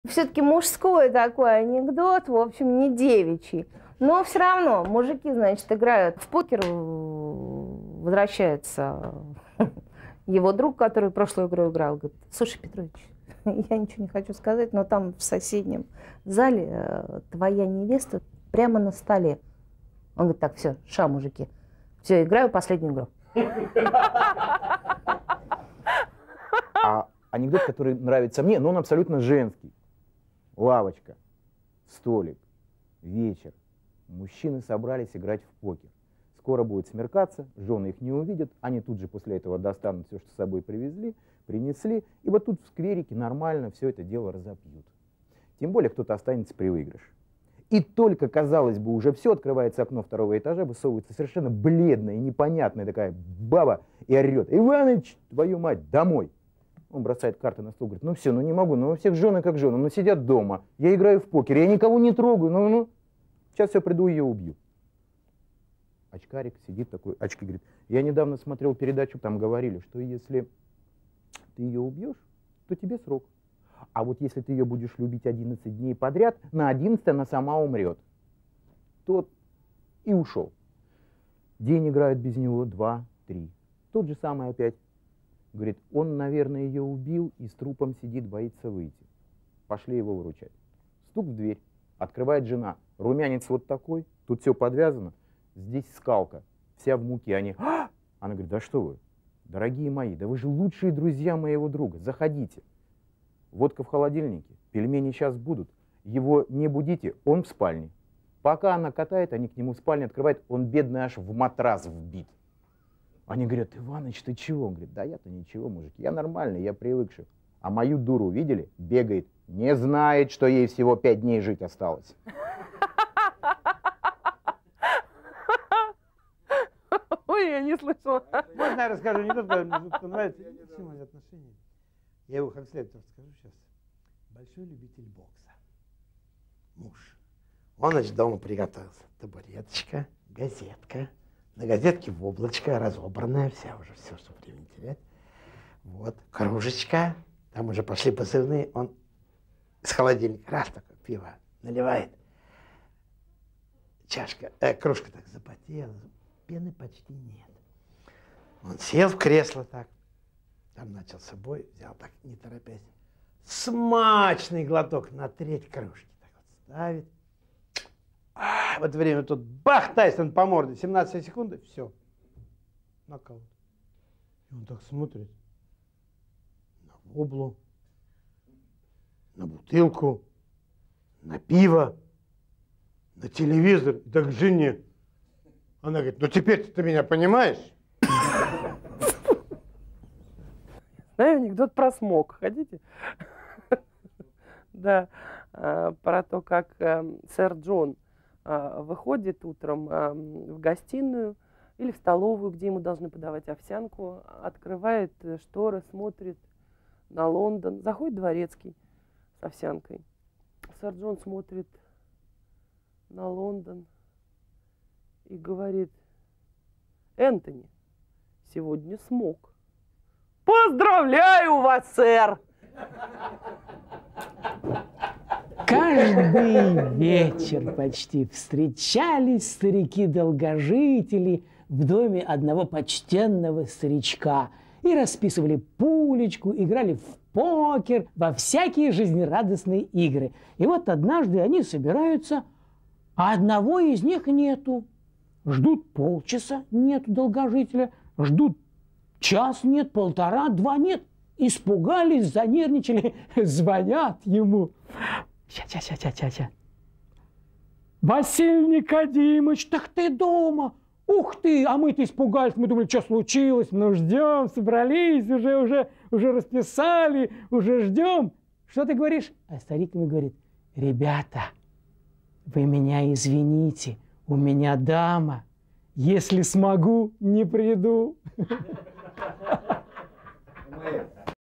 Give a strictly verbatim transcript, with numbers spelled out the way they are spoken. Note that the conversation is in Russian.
Все-таки мужской такой анекдот, в общем, не девичий. Но все равно мужики, значит, играют в покер, возвращается его друг, который прошлую игру играл, говорит: слушай, Петрович, я ничего не хочу сказать, но там в соседнем зале твоя невеста прямо на столе. Он говорит: так, все, ша, мужики, все, играю последнюю игру. А анекдот, который нравится мне, но он абсолютно женский. Лавочка, столик, вечер. Мужчины собрались играть в покер. Скоро будет смеркаться, жены их не увидят, они тут же после этого достанут все, что с собой привезли, принесли, и вот тут в скверике нормально все это дело разопьют. Тем более кто-то останется при выигрыше. И только, казалось бы, уже все, открывается окно второго этажа, высовывается совершенно бледная и непонятная такая баба и орет: Иваныч, твою мать, домой! Он бросает карты на стол, говорит: ну все, ну не могу, ну у всех жены как жены, ну сидят дома, я играю в покер, я никого не трогаю, ну, ну, сейчас я приду и ее убью. Очкарик сидит такой, очки, говорит: я недавно смотрел передачу, там говорили, что если ты ее убьешь, то тебе срок. А вот если ты ее будешь любить одиннадцать дней подряд, на одиннадцатый она сама умрет. Тот и ушел. День играет без него, два, три. Тот же самый опять. Говорит: он, наверное, ее убил и с трупом сидит, боится выйти. Пошли его выручать. Стук в дверь. Открывает жена. Румянец вот такой, тут все подвязано. Здесь скалка, вся в муке. Они: а! Она говорит: да что вы, дорогие мои, да вы же лучшие друзья моего друга, заходите. Водка в холодильнике, пельмени сейчас будут. Его не будите, он в спальне. Пока она катает, они к нему в спальне открывают, он бедный аж в матрас вбит. Они говорят: Иваныч, ты чего? Он говорит: да я-то ничего, мужики, я нормальный, я привыкший. А мою дуру видели? Бегает, не знает, что ей всего пять дней жить осталось. Ой, я не слышала. Можно я расскажу анекдот, который мне нравится? Все мои отношения. Я его как следует расскажу сейчас. Большой любитель бокса. Муж. Он, значит, дома приготовился. Табуреточка, газетка. На газетке в облачко, разобранная вся уже, все, что времени терять. Вот, кружечка. Там уже пошли позывные. Он с холодильника раз такое пиво наливает. Чашка, э, кружка так запотела. Пены почти нет. Он сел в кресло так. Там начал с собой, взял так, не торопясь. Смачный глоток на треть кружки. Так вот ставит. А, в это время тут бах, Тайсон по морде, семнадцать секунд, все. Нокаут. И он так смотрит на воблу, на бутылку, на пиво, на телевизор, да к жене. Она говорит: ну теперь ты меня понимаешь? Знаю анекдот про смог. Хотите? Да, про то, как сэр Джон выходит утром в гостиную или в столовую, где ему должны подавать овсянку, открывает шторы, смотрит на Лондон. Заходит дворецкий с овсянкой. Сэр Джон смотрит на Лондон и говорит: Энтони, сегодня смог. Поздравляю вас, сэр! Каждый вечер почти встречались старики-долгожители в доме одного почтенного старичка и расписывали пулечку, играли в покер, во всякие жизнерадостные игры. И вот однажды они собираются, а одного из них нету. Ждут полчаса, нету долгожителя, ждут час, нет, полтора, два, нет. Испугались, занервничали, звонят ему. Ча-ча-ча-ча-ча-ча. Василий Никодимович, так ты дома? Ух ты, а мы-то испугались, мы думали, что случилось, ну ждем, собрались, уже, уже, уже расписали, уже ждем. Что ты говоришь? А старик ему говорит: ребята, вы меня извините, у меня дама, если смогу, не приду.